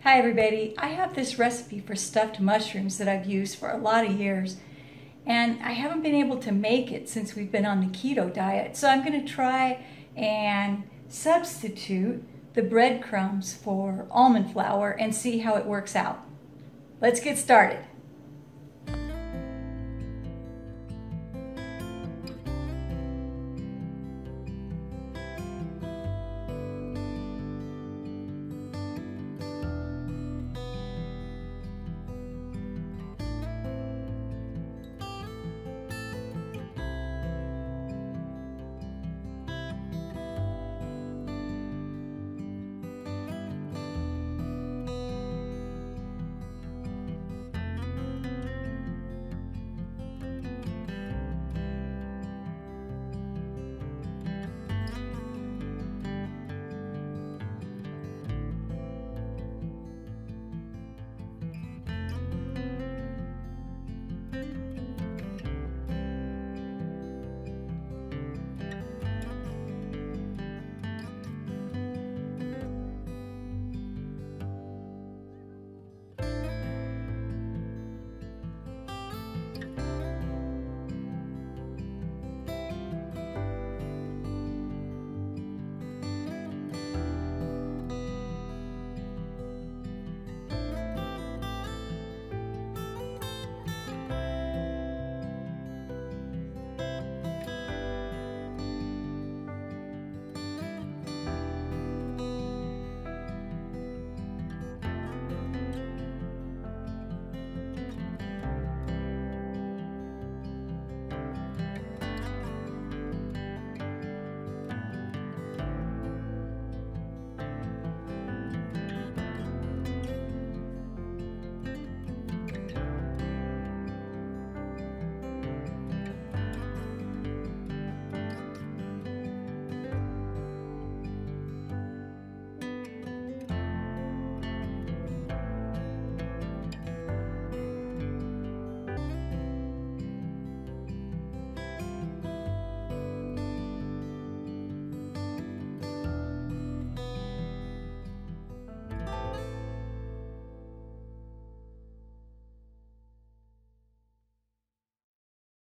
Hi everybody, I have this recipe for stuffed mushrooms that I've used for a lot of years, and I haven't been able to make it since we've been on the keto diet. So I'm going to try and substitute the breadcrumbs for almond flour and see how it works out. Let's get started.